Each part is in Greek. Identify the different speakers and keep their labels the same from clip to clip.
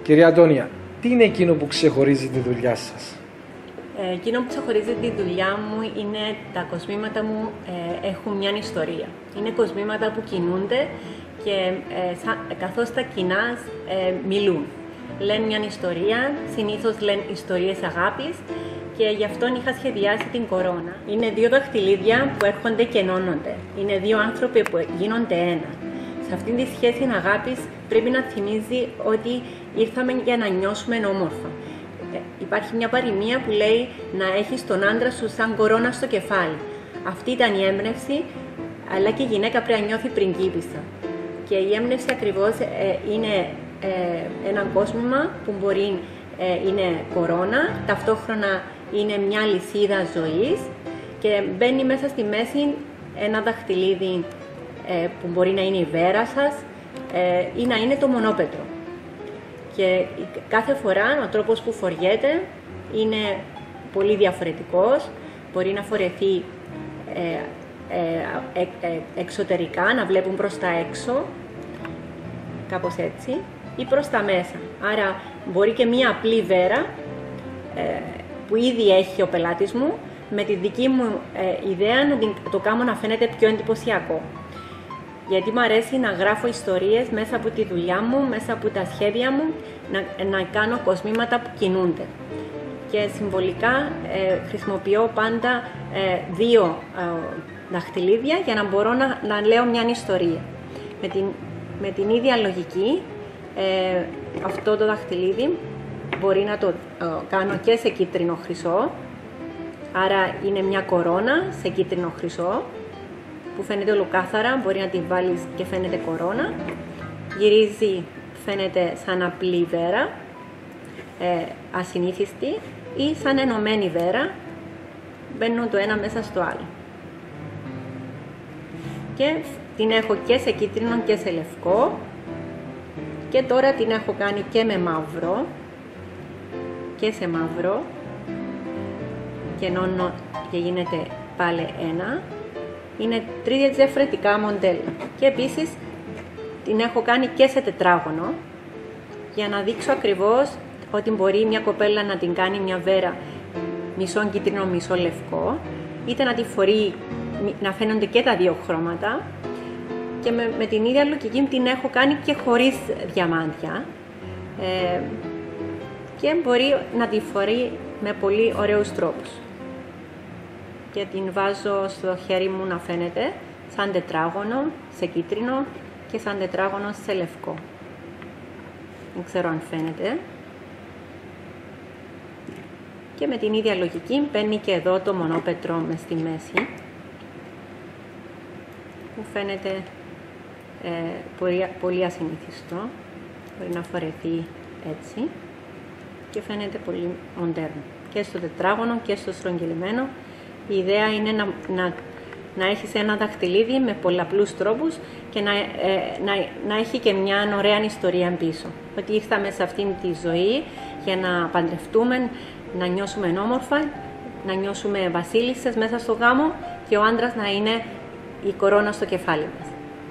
Speaker 1: Κυρία Τόνια, τι είναι εκείνο που ξεχωρίζει τη δουλειά σας?
Speaker 2: Εκείνο που ξεχωρίζει τη δουλειά μου είναι τα κοσμήματα μου έχουν μια ιστορία. Είναι κοσμήματα που κινούνται και καθώς τα κινάς μιλούν. Λένε μια ιστορία, συνήθως λένε ιστορίες αγάπης και γι' αυτό είχα σχεδιάσει την κορώνα. Είναι δύο δαχτυλίδια που έρχονται και ενώνονται. Είναι δύο άνθρωποι που γίνονται ένα. Σε αυτήν τη σχέση αγάπης πρέπει να θυμίζει ότι ήρθαμε για να νιώσουμε όμορφα. Υπάρχει μια παροιμία που λέει να έχεις τον άντρα σου σαν κορώνα στο κεφάλι. Αυτή ήταν η έμπνευση, αλλά και η γυναίκα πρέπει να νιώθει πριγκίπισσα. Και η έμπνευση ακριβώς είναι ένα κόσμημα που μπορεί είναι κορώνα, ταυτόχρονα είναι μια λυσίδα ζωής και μπαίνει μέσα στη μέση ένα δαχτυλίδι που μπορεί να είναι η βέρα σας ή να είναι το μονόπετρο. Και κάθε φορά ο τρόπος που φοριέται είναι πολύ διαφορετικός. Μπορεί να φορεθεί εξωτερικά, να βλέπουν προς τα έξω, κάπως έτσι, ή προς τα μέσα. Άρα μπορεί και μία απλή βέρα που ήδη έχει ο πελάτης μου, με τη δική μου ιδέα να το κάνω να φαίνεται πιο εντυπωσιακό. Γιατί μου αρέσει να γράφω ιστορίες μέσα από τη δουλειά μου, μέσα από τα σχέδια μου, να κάνω κοσμήματα που κινούνται. Και συμβολικά χρησιμοποιώ πάντα δύο δαχτυλίδια για να μπορώ να λέω μια ιστορία. Με την ίδια λογική, αυτό το δαχτυλίδι μπορεί να το κάνω και σε κίτρινο χρυσό, άρα είναι μια κορώνα σε κίτρινο χρυσό, που φαίνεται ολοκάθαρα, μπορεί να τη βάλεις και φαίνεται κορώνα. Γυρίζει, φαίνεται σαν απλή βέρα, ασυνήθιστη, ή σαν ενωμένη βέρα, μπαίνουν το ένα μέσα στο άλλο. Και την έχω και σε κίτρινο και σε λευκό, και τώρα την έχω κάνει και με μαύρο και σε μαύρο, και ενώνω και γίνεται πάλι ένα. Είναι τρία διαφορετικά μοντέλα και επίσης την έχω κάνει και σε τετράγωνο για να δείξω ακριβώς ότι μπορεί μια κοπέλα να την κάνει μια βέρα μισό κίτρινο, μισό λευκό, είτε να τη φορεί να φαίνονται και τα δύο χρώματα, και με την ίδια λογική την έχω κάνει και χωρίς διαμάντια και μπορεί να τη φορεί με πολύ ωραίους τρόπους. Και την βάζω στο χέρι μου να φαίνεται σαν τετράγωνο σε κίτρινο και σαν τετράγωνο σε λευκό. Δεν ξέρω αν φαίνεται. Και με την ίδια λογική παίρνει και εδώ το μονόπετρο μες στη μέση, που φαίνεται πολύ ασυνήθιστο. Μπορεί να φορεθεί έτσι και φαίνεται πολύ μοντέρνο και στο τετράγωνο και στο στρογγυλεμένο. Η ιδέα είναι να έχεις ένα δαχτυλίδι με πολλαπλούς τρόπους και να έχει και μια ωραία ιστορία πίσω. Ότι ήρθαμε σε αυτήν τη ζωή για να παντρευτούμε, να νιώσουμε όμορφα, να νιώσουμε βασίλισσες μέσα στο γάμο και ο άντρας να είναι η κορώνα στο κεφάλι μας.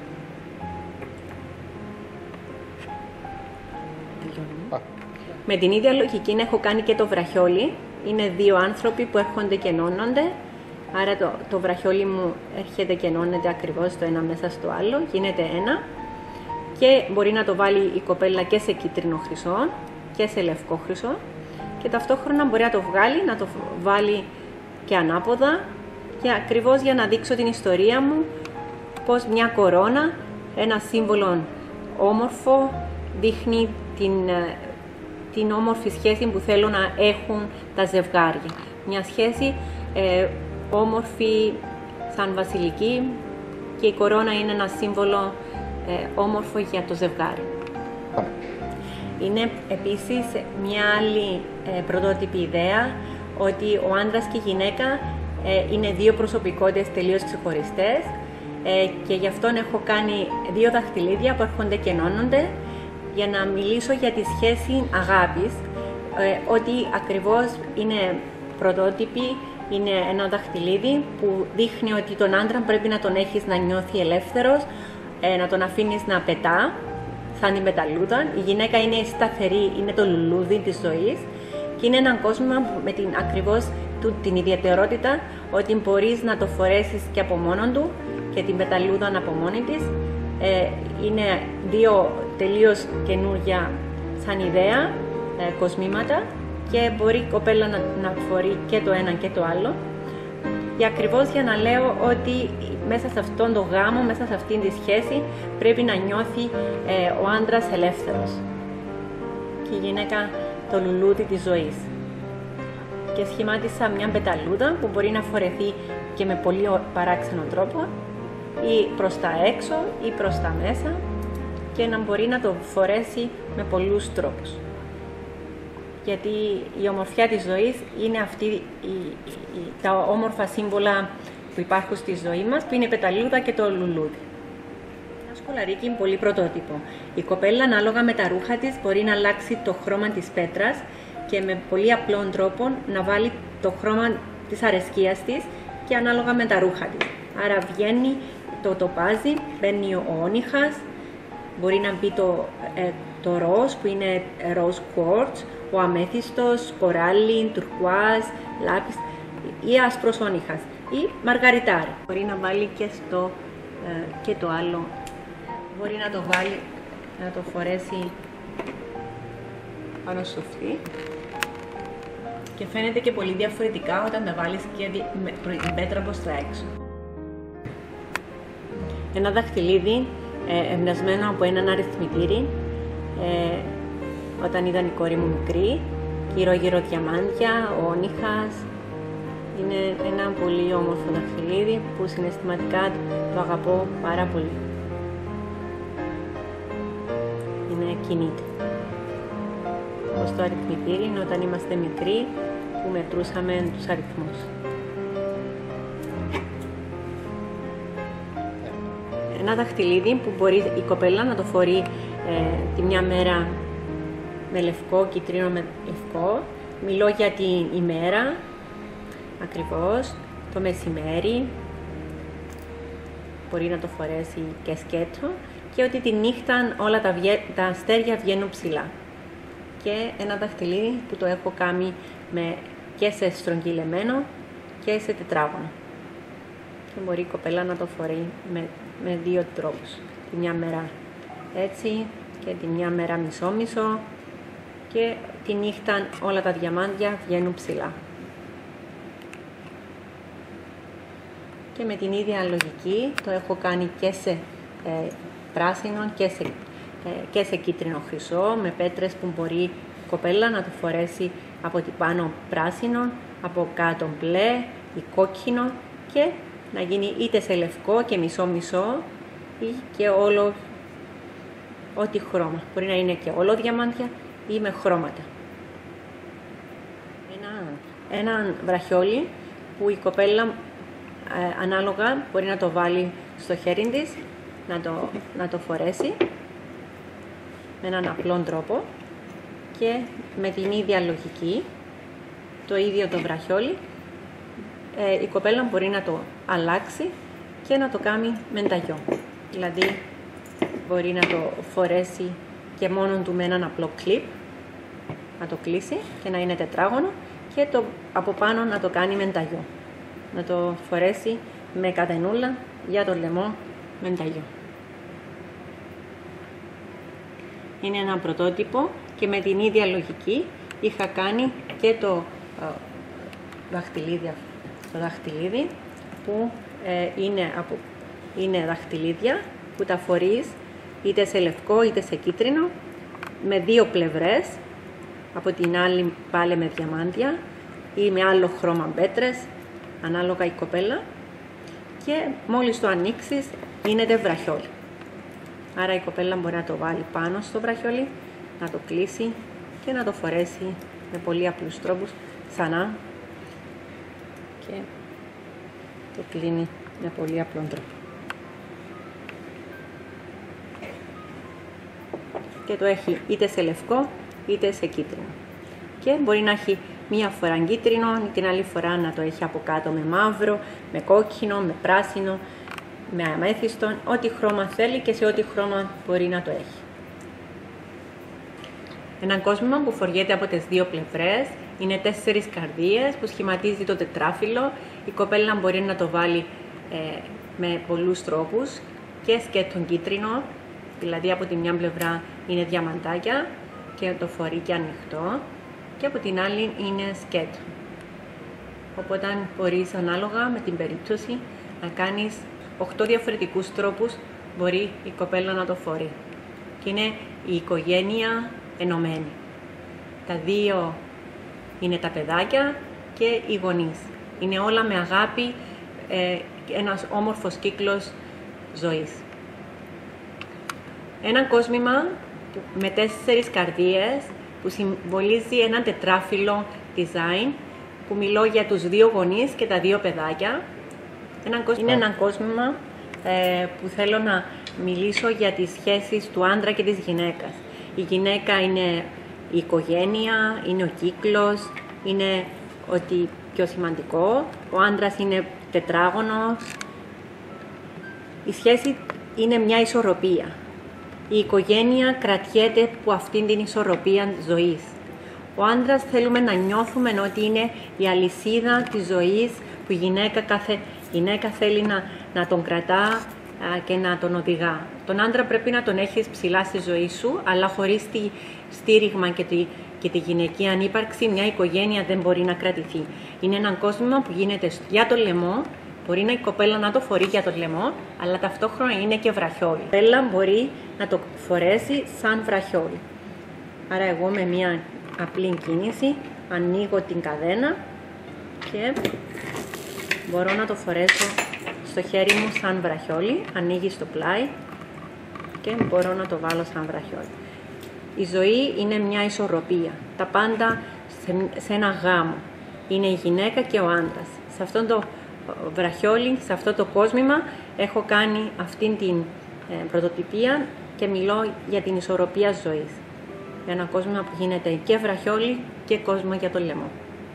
Speaker 2: Με την ίδια λογική έχω κάνει και το βραχιόλι. Είναι δύο άνθρωποι που έρχονται και ενώνονται. Άρα το βραχιόλι μου έρχεται και ενώνεται ακριβώς το ένα μέσα στο άλλο. Γίνεται ένα. Και μπορεί να το βάλει η κοπέλα και σε κίτρινο χρυσό και σε λευκό χρυσό. Και ταυτόχρονα μπορεί να το βγάλει, να το βάλει και ανάποδα. Και ακριβώς για να δείξω την ιστορία μου, πως μια κορώνα, ένα σύμβολο όμορφο, δείχνει την όμορφη σχέση που θέλω να έχουν τα ζευγάρια. Μια σχέση όμορφη σαν βασιλική, και η κορώνα είναι ένα σύμβολο όμορφο για το ζευγάρι. Είναι επίσης μια άλλη πρωτότυπη ιδέα ότι ο άντρας και η γυναίκα είναι δύο προσωπικότητες τελείως ξεχωριστές, και γι' αυτόν έχω κάνει δύο δαχτυλίδια που έρχονται και ενώνονται για να μιλήσω για τη σχέση αγάπης, ότι ακριβώς είναι πρωτότυπη, είναι ένα δαχτυλίδι που δείχνει ότι τον άντρα πρέπει να τον έχεις να νιώθει ελεύθερος, να τον αφήνεις να πετά σαν την πεταλούδα. Η γυναίκα είναι σταθερή, είναι το λουλούδι της ζωής και είναι ένα κόσμημα με την ακριβώς την ιδιαιτερότητα ότι μπορείς να το φορέσεις και από μόνον του και την πεταλούδα από μόνη της. Είναι δύο τελείως καινούργια σαν ιδέα κοσμήματα και μπορεί η κοπέλα να φορεί και το ένα και το άλλο. Και ακριβώς για να λέω ότι μέσα σε αυτόν τον γάμο, μέσα σε αυτήν τη σχέση πρέπει να νιώθει ο άντρας ελεύθερος και η γυναίκα το λουλούδι της ζωής. Και σχημάτισα μια πεταλούδα που μπορεί να φορεθεί και με πολύ παράξενο τρόπο ή προς τα έξω ή προς τα μέσα και να μπορεί να το φορέσει με πολλούς τρόπους. Γιατί η ομορφιά της ζωής είναι αυτή τα όμορφα σύμβολα που υπάρχουν στη ζωή μας, που είναι η πεταλούδα και το λουλούδι. Ένα σκουλαρίκι είναι πολύ πρωτότυπο. Η κοπέλα ανάλογα με τα ρούχα της μπορεί να αλλάξει το χρώμα της πέτρας και με πολύ απλόν τρόπο να βάλει το χρώμα της αρεσκίας της και ανάλογα με τα ρούχα της. Άρα βγαίνει το τοπάζι, μπαίνει ο όνυχας, μπορεί να μπει το ροζ που είναι rose quartz, ο αμέθιστος, κοράλι, τουρκουάζ, λάπης ή άσπρος όνυχας ή μαργαριτάρ. Μπορεί να βάλει και το άλλο, μπορεί να το βάλει, να το φορέσει πάνω στο αυτή και φαίνεται και πολύ διαφορετικά όταν τα βάλεις και την πέτρα προς τα έξω. Ένα δαχτυλίδι εμπνευσμένο από έναν αριθμητήρι όταν ήταν η κόρη μου μικρή, γύρω-γύρω διαμάντια, όνυχας. Είναι ένα πολύ όμορφο δαχτυλίδι που συναισθηματικά το αγαπώ πάρα πολύ. Είναι κινείται. Όπως το αριθμητήρι όταν είμαστε μικροί που μετρούσαμε τους αριθμούς. Ένα δαχτυλίδι που μπορεί η κοπέλα να το φορεί τη μια μέρα με λευκό, κίτρινο με λευκό. Μιλώ για την ημέρα, ακριβώς, το μεσημέρι. Μπορεί να το φορέσει και σκέτο και ότι τη νύχτα όλα τα αστέρια βγαίνουν ψηλά. Και ένα δαχτυλίδι που το έχω κάνει και σε στρογγυλεμένο και σε τετράγωνο. Και μπορεί η κοπέλα να το φορεί με δύο τρόπους. Τη μια μέρα έτσι και τη μια μέρα μισό-μισό και τη νύχτα όλα τα διαμάντια βγαίνουν ψηλά. Και με την ίδια λογική το έχω κάνει και σε πράσινο και σε κίτρινο χρυσό με πέτρες που μπορεί η κοπέλα να το φορέσει από την πάνω πράσινο, από κάτω μπλε ή κόκκινο και να γίνει είτε σε λευκό και μισό-μισό ή και όλο ό,τι χρώμα. Μπορεί να είναι και όλο διαμάντια ή με χρώματα. Ένα βραχιόλι που η κοπέλα ανάλογα μπορεί να το βάλει στο χέρι της, να το φορέσει με έναν απλό τρόπο και με την ίδια λογική, το ίδιο το βραχιόλι, η κοπέλα μπορεί να το αλλάξει και να το κάνει μενταγιό. Δηλαδή μπορεί να το φορέσει και μόνο του με έναν απλό κλιπ, να το κλείσει και να είναι τετράγωνο και από πάνω να το κάνει μενταγιό. Να το φορέσει με κατενούλα για το λαιμό μενταγιό. Είναι ένα πρωτότυπο και με την ίδια λογική είχα κάνει και το δαχτυλίδι που είναι δαχτυλίδια που τα φορείς είτε σε λευκό είτε σε κίτρινο με δύο πλευρές, από την άλλη πάλι με διαμάντια ή με άλλο χρώμα πέτρες, ανάλογα η κοπέλα, και μόλις το ανοίξεις γίνεται βραχιόλι. Άρα η κοπέλα μπορεί να το βάλει πάνω στο βραχιόλι, να το κλείσει και να το φορέσει με πολύ απλούς τρόπους ξανά και το κλείνει με πολύ απλό τρόπο. Και το έχει είτε σε λευκό είτε σε κίτρινο. Και μπορεί να έχει μία φορά κίτρινο, την άλλη φορά να το έχει από κάτω με μαύρο, με κόκκινο, με πράσινο, με αμέθιστο, ό,τι χρώμα θέλει και σε ό,τι χρώμα μπορεί να το έχει. Ένα κόσμημα που φοριέται από τις δύο πλευρές, είναι 4 καρδίες που σχηματίζει το τετράφυλλο. Η κοπέλα μπορεί να το βάλει με πολλούς τρόπους και σκέτον κίτρινο, δηλαδή από τη μια πλευρά είναι διαμαντάκια και το φορεί και ανοιχτό και από την άλλη είναι σκέτο. Οπότε μπορείς ανάλογα με την περίπτωση να κάνεις 8 διαφορετικούς τρόπους μπορεί η κοπέλα να το φορεί. Και είναι η οικογένεια ενωμένη. Τα δύο είναι τα παιδάκια και οι γονείς. Είναι όλα με αγάπη, ένας όμορφος κύκλος ζωής. Ένα κόσμημα με 4 καρδίες που συμβολίζει ένα τετράφυλλο design, που μιλώ για τους δύο γονείς και τα δύο παιδάκια. Είναι ένα κόσμημα που θέλω να μιλήσω για τις σχέσεις του άντρα και της γυναίκας. Η γυναίκα είναι η οικογένεια, είναι ο κύκλος, είναι ότι πιο σημαντικό. Ο άντρας είναι τετράγωνος. Η σχέση είναι μια ισορροπία. Η οικογένεια κρατιέται από αυτήν την ισορροπία ζωής. Ο άντρας θέλουμε να νιώθουμε ότι είναι η αλυσίδα της ζωής που η κάθε γυναίκα θέλει να τον κρατά και να τον οδηγά. Τον άντρα πρέπει να τον έχεις ψηλά στη ζωή σου, αλλά χωρίς τη στήριγμα και τη γυναικεία ανύπαρξη, μια οικογένεια δεν μπορεί να κρατηθεί. Είναι ένα κόσμημα που γίνεται για το λαιμό, μπορεί η κοπέλα να το φορεί για το λαιμό, αλλά ταυτόχρονα είναι και βραχιόλι. Η κοπέλα μπορεί να το φορέσει σαν βραχιόλι. Άρα εγώ με μια απλή κίνηση ανοίγω την καδένα και μπορώ να το φορέσω στο χέρι μου σαν βραχιόλι, ανοίγει στο πλάι και μπορώ να το βάλω σαν βραχιόλι. Η ζωή είναι μια ισορροπία. Τα πάντα σε ένα γάμο. Είναι η γυναίκα και ο άντρας. Σε αυτόν το βραχιόλι, σε αυτό το κόσμημα έχω κάνει αυτήν την πρωτοτυπία και μιλώ για την ισορροπία ζωής. Για ένα κόσμημα που γίνεται και βραχιόλι και κόσμο για το λαιμό.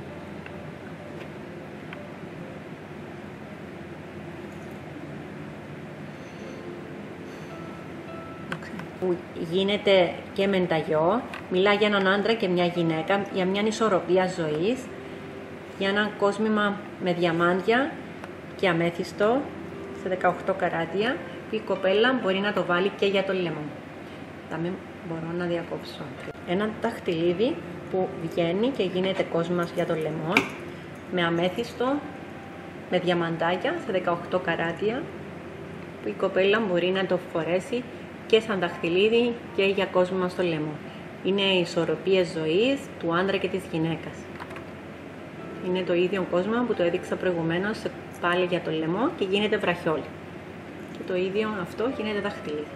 Speaker 2: Που γίνεται και μενταγιό, μιλά για έναν άντρα και μια γυναίκα, για μια ισορροπία ζωής, για ένα κόσμημα με διαμάντια και αμέθιστο σε 18 καράτια, που η κοπέλα μπορεί να το βάλει και για το λαιμό. Θα μην μπορώ να διακόψω. Ένα δαχτυλίδι που βγαίνει και γίνεται κόσμος για το λαιμό, με αμέθιστο, με διαμαντάκια σε 18 καράτια, που η κοπέλα μπορεί να το φορέσει και σαν δαχτυλίδι και για κόσμο στο λαιμό. Είναι οι ισορροπίες ζωής του άντρα και της γυναίκας. Είναι το ίδιο κόσμο που το έδειξα προηγουμένως πάλι για το λαιμό και γίνεται βραχιόλι. Και το ίδιο αυτό γίνεται δαχτυλίδι.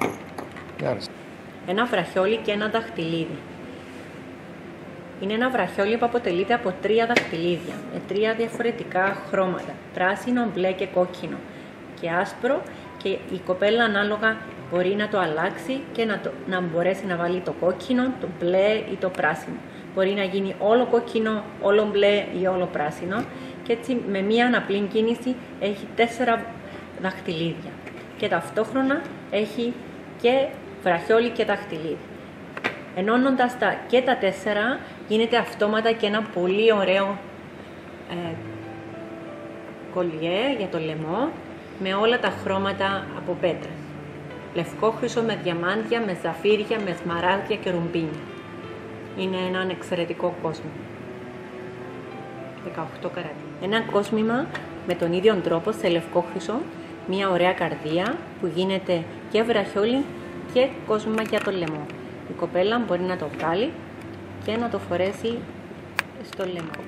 Speaker 2: Ένα βραχιόλι και ένα δαχτυλίδι. Είναι ένα βραχιόλι που αποτελείται από 3 δαχτυλίδια με 3 διαφορετικά χρώματα. Πράσινο, μπλε και κόκκινο και άσπρο, και η κοπέλα ανάλογα μπορεί να το αλλάξει και να μπορέσει να βάλει το κόκκινο, το μπλε ή το πράσινο. Μπορεί να γίνει όλο κόκκινο, όλο μπλε ή όλο πράσινο, και έτσι με μία απλή κίνηση έχει 4 δαχτυλίδια και ταυτόχρονα έχει και βραχιόλι και δαχτυλίδι. Ενώνοντας και τα 4 γίνεται αυτόματα και ένα πολύ ωραίο κολιέ για το λαιμό με όλα τα χρώματα από πέτρας. Λευκό χρυσό με διαμάντια, με ζαφύρια, με σμαράγδια και ρουμπίνια. Είναι έναν εξαιρετικό κόσμο. 18 καράτια. Ένα κόσμημα με τον ίδιο τρόπο σε λευκό χρυσό, μια ωραία καρδία που γίνεται και βραχιόλι και κόσμημα για το λαιμό. Η κοπέλα μπορεί να το βγάλει και να το φορέσει στο λαιμό.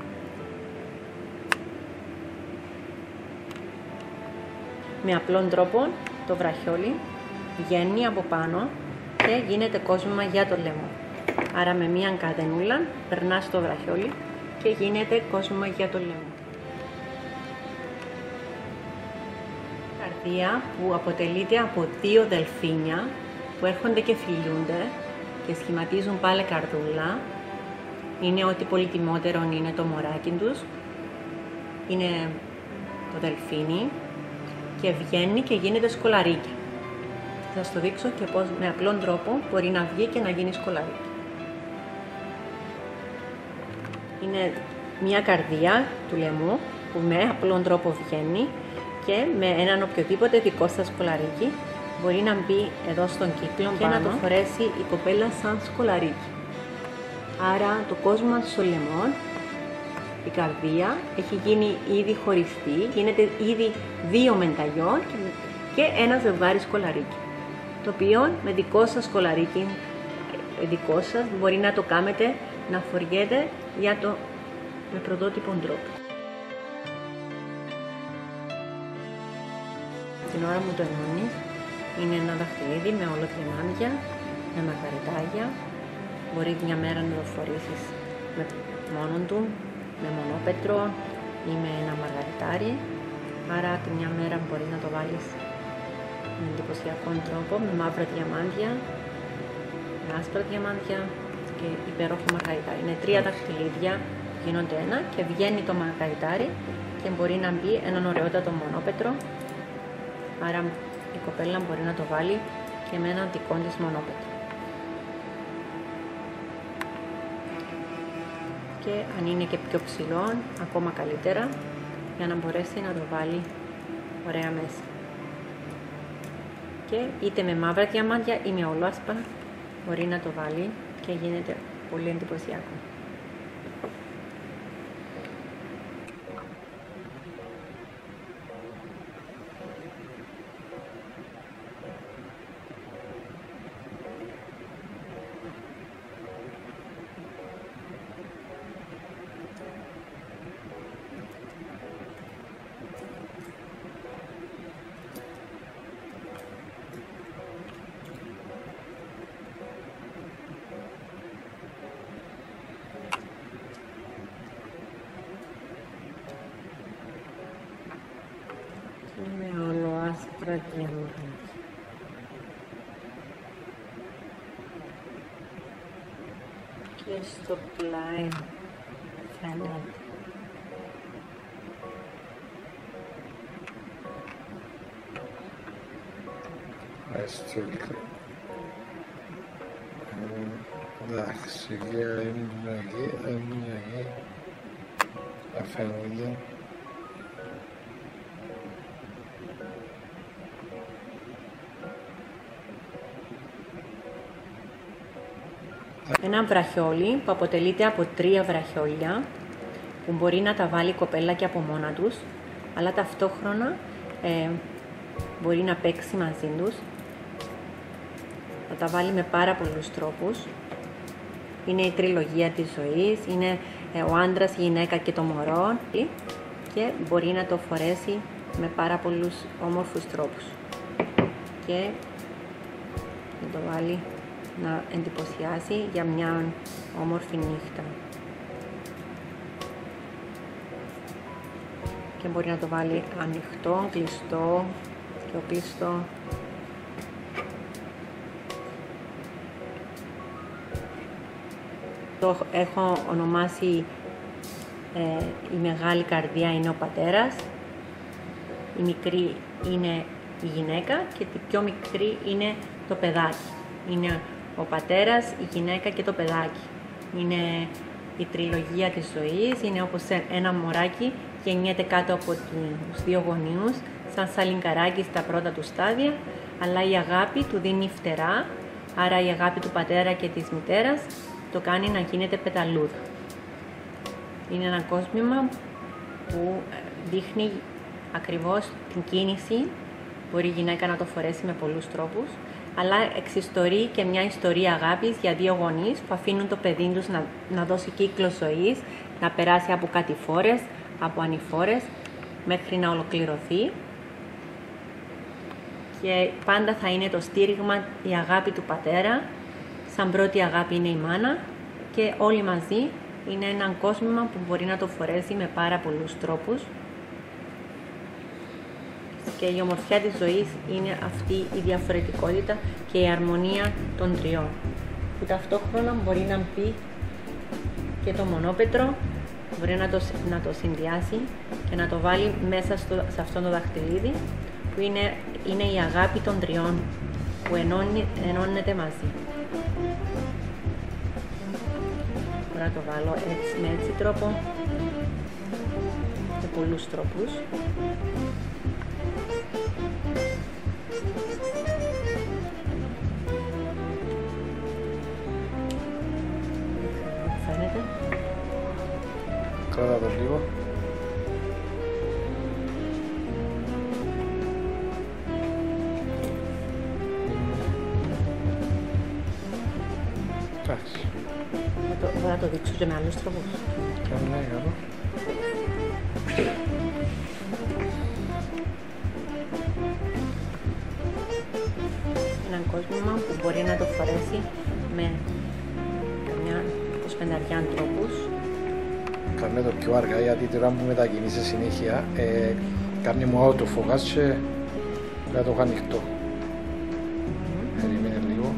Speaker 2: Με απλόν τρόπο το βραχιόλι βγαίνει από πάνω και γίνεται κόσμημα για το λαιμό. Άρα με μία καδενούλα περνάς το βραχιόλι και γίνεται κόσμημα για το λαιμό. Καρδία που αποτελείται από 2 δελφίνια που έρχονται και φιλιούνται και σχηματίζουν πάλι καρδούλα. Είναι ότι πολυτιμότερο είναι το μωράκι τους. Είναι το δελφίνι και βγαίνει και γίνεται σκολαρίκι. Θα σας το δείξω και πώς με απλόν τρόπο μπορεί να βγει και να γίνει σκολαρίκι. Είναι μια καρδία του λαιμού που με απλόν τρόπο βγαίνει και με έναν οποιοδήποτε δικό σας κολαρίκι μπορεί να μπει εδώ στον κύκλο και να το φορέσει η κοπέλα σαν σκολαρίκι. Άρα το κόσμο των λαιμών, η καρδία, έχει γίνει ήδη χωριστή, γίνεται ήδη 2 μενταγιών και ένα ζευγάρι σκολαρίκι. Το οποίο με δικό σας κολαρίκι, δικό σας, μπορεί να το κάνετε να φοριέται με πρωτότυπο τρόπο. Την ώρα μου το ενώνεις, είναι ένα δαχτυλίδι με ολοκληράνδια, με μαργαριτάρια. Μπορεί μια μέρα να το φορήσεις μόνο του, με μονόπετρο ή με ένα μαργαριτάρι. Άρα τη μια μέρα μπορεί να το βάλεις με εντυπωσιακό τρόπο, με μαύρα διαμάντια, με άσπρα διαμάντια και υπέροχο μαργαριτάρι. Είναι 3 δαχτυλίδια που γίνονται ένα και βγαίνει το μαργαριτάρι και μπορεί να μπει έναν ωραιότατο μονόπετρο. Άρα η κοπέλα μπορεί να το βάλει και με έναν δικό της μονόπετρο. Και αν είναι και πιο ψηλό, ακόμα καλύτερα, για να μπορέσει να το βάλει ωραία μέσα. Και είτε με μαύρα διαμάντια ή με ολόασπρα μπορεί να το βάλει και γίνεται πολύ εντυπωσιακό. Με ολοάσπρα διαμάντια. Και στο πλάι φαίνεται.
Speaker 1: Εντάξει, είναι εκεί, αφαίνονται.
Speaker 2: Ένα βραχιόλι που αποτελείται από 3 βραχιόλια που μπορεί να τα βάλει η κοπέλα και από μόνα τους, αλλά ταυτόχρονα μπορεί να παίξει μαζί τους. Θα τα βάλει με πάρα πολλούς τρόπους. Είναι η τριλογία της ζωής, είναι ο άντρας, η γυναίκα και το μωρό και μπορεί να το φορέσει με πάρα πολλούς όμορφους τρόπους. Και να το βάλει να εντυπωσιάσει για μια όμορφη νύχτα. Και μπορεί να το βάλει ανοιχτό, κλειστό, πιο κλειστό. Το έχω ονομάσει η μεγάλη καρδιά είναι ο πατέρας, η μικρή είναι η γυναίκα και η πιο μικρή είναι το παιδάκι. Είναι ο πατέρας, η γυναίκα και το παιδάκι. Είναι η τριλογία της ζωής, είναι όπως ένα μωράκι γεννιέται κάτω από τους 2 γονείους, σαν σαλινκαράκι στα πρώτα του στάδια, αλλά η αγάπη του δίνει φτερά, άρα η αγάπη του πατέρα και της μητέρας το κάνει να γίνεται πεταλούδα. Είναι ένα κόσμημα που δείχνει ακριβώς την κίνηση, μπορεί η γυναίκα να το φορέσει με πολλούς τρόπους, αλλά εξιστορεί και μια ιστορία αγάπης για 2 γονείς που αφήνουν το παιδί τους να δώσει κύκλο ζωής, να περάσει από κατηφόρες, από ανηφόρες, μέχρι να ολοκληρωθεί. Και πάντα θα είναι το στήριγμα η αγάπη του πατέρα, σαν πρώτη αγάπη είναι η μάνα και όλοι μαζί είναι ένα κόσμημα που μπορεί να το φορέσει με πάρα πολλούς τρόπους. Και η ομορφιά της ζωής είναι αυτή η διαφορετικότητα και η αρμονία των 3, που ταυτόχρονα μπορεί να μπει και το μονόπετρο, μπορεί να το συνδυάσει και να το βάλει μέσα σε αυτό το δαχτυλίδι, που είναι η αγάπη των 3 που ενώνεται μαζί. Μπορώ να το βάλω έτσι, με έτσι τρόπο, με πολλούς τρόπους. Φαίνεται.
Speaker 1: Κράτα το λίγο. Εντάξει.
Speaker 2: Μπορώ να το δείξω και με άλλους τρόπους.
Speaker 1: Ναι, καλό.
Speaker 2: Έναν κόσμημα που μπορεί να το φορέσει με καμιά 25 τρόπους.
Speaker 1: Κάνε το πιο αργά, γιατί τώρα που μετακινείσαι συνέχεια κάνει μου autofocus και να το έχω ανοιχτό. Περιμένε λίγο.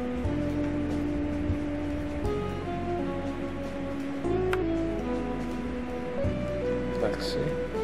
Speaker 1: Εντάξει.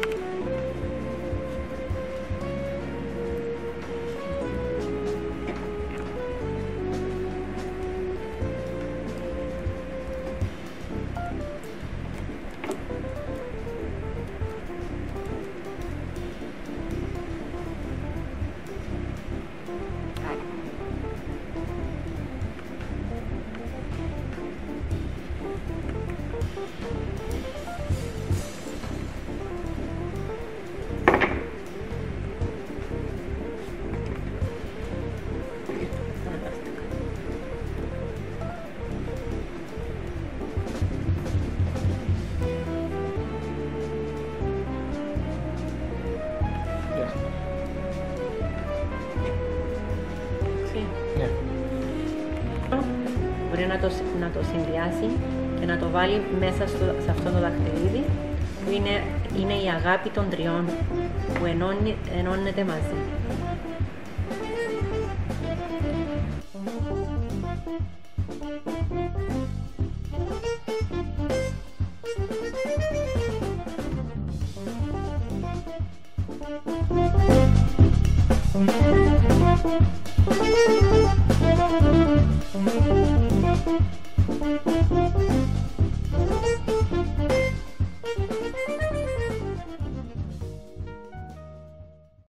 Speaker 1: Ναι.
Speaker 2: Μπορεί να το συνδυάσει και να το βάλει μέσα σε αυτό το δαχτυλίδι που είναι η αγάπη των τριών που ενώνεται μαζί.